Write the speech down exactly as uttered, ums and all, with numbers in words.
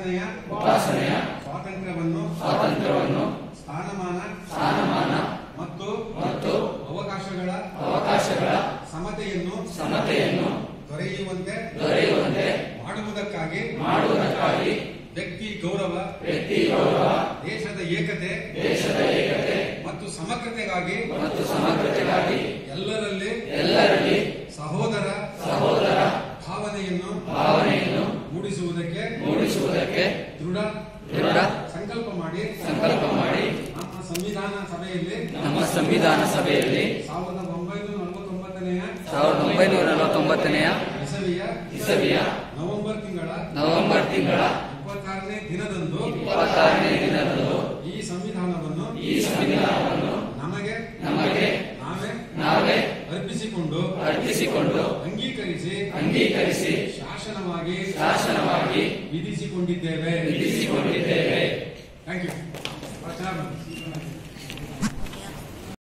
ಉಪಾಸನೆಯ ಉಪಾಸನೆಯ ಸ್ವಾತಂತ್ರ್ಯವನ್ನು ಸ್ವಾತಂತ್ರ್ಯವನ್ನು ಸ್ಥಾನಮಾನ ಸ್ಥಾನಮಾನ ಮತ್ತು ಮತ್ತು ಅವಕಾಶಗಳ ಅವಕಾಶಗಳ ಸಮತೆಯನ್ನು ಸಮತೆಯನ್ನು ದೊರೆಯುವಂತೆ ದೊರೆಯುವಂತೆ ಮಾಡುವುದಕ್ಕಾಗಿ ಮಾಡುವುದಕ್ಕಾಗಿ ವ್ಯಕ್ತಿ ಗೌರವ ವ್ಯಕ್ತಿ ಗೌರವ ದೇಶದ ಏಕತೆ ದೇಶದ ಏಕತೆ ಮತ್ತು ಸಮಗ್ರತೆಗಾಗಿ ಮತ್ತು ಸಮಗ್ರತೆಗಾಗಿ ಎಲ್ಲರಲ್ಲಿ ಎಲ್ಲರಲ್ಲಿ ಸಹೋದರ ಸಹೋದರ ಭಾವನೆಯನ್ನು ಭಾವನೆಯನ್ನು ಮೂಡಿಸುವುದಕ್ಕೆ ಮೂಡಿಸುವುದಕ್ಕೆ ದೃಢ ದೃಢ ಸಂಕಲ್ಪ ಮಾಡಿ ಸಂಕಲ್ಪ ಮಾಡಿ ನಮ್ಮ ಸಂವಿಧಾನ ಸಭೆಯಲ್ಲಿ ನಮ್ಮ ಸಂವಿಧಾನ ಸಭೆಯಲ್ಲಿ ಸಾವಿರದ ಒಂಬೈನೂರ ನಲವತ್ತೊಂಬತ್ತನೆಯ ಸಾವಿರದ ಒಂಬೈನೂರ ನಲವತ್ತೊಂಬತ್ತನೆಯ ಇಸವಿಯ ಇಸವಿಯ ನವೆಂಬರ್ ತಿಂಗಳ ನವೆಂಬರ್ ತಿಂಗಳ ಇಪ್ಪತ್ತಾರನೇ ದಿನದಂದು ಇಪ್ಪತ್ತಾರನೇ ದಿನದಂದು ಈ ಸಂವಿಧಾನವನ್ನು ಈ ಸಂವಿಧಾನವನ್ನು ನಮಗೆ ನಮಗೆ ನಾವೇ ನಾವೇ ಅರ್ಪಿಸಿಕೊಂಡು ಅರ್ಪಿಸಿಕೊಂಡು ಅಂಗೀಕರಿಸಿ ಅಂಗೀಕರಿಸಿ ಶಾಸನವಾಗಿ ಶಾಸನವಾಗಿ ವಿಧಿಸಿಕೊಂಡಿದ್ದೇವೆ ವಿಧಿಸಿಕೊಂಡಿದ್ದೇವೆ. Thank you.